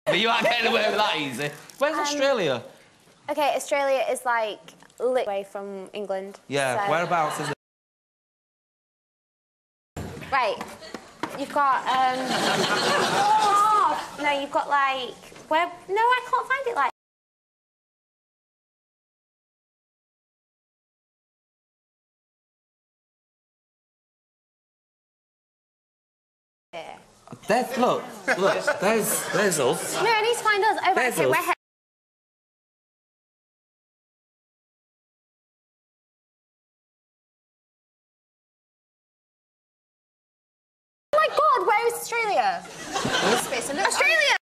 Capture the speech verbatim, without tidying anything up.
But you aren't getting away with that easy. Where's um, Australia? OK, Australia is, like, lit away from England. Yeah, so... whereabouts is it? Right. You've got, um... oh, no, you've got, like... Where... No, I can't find it, like... There. There's, look, look, there's, there's us. No, I need to find us. Oh, there's okay, us. we're here. Oh my God, where is Australia? Australia!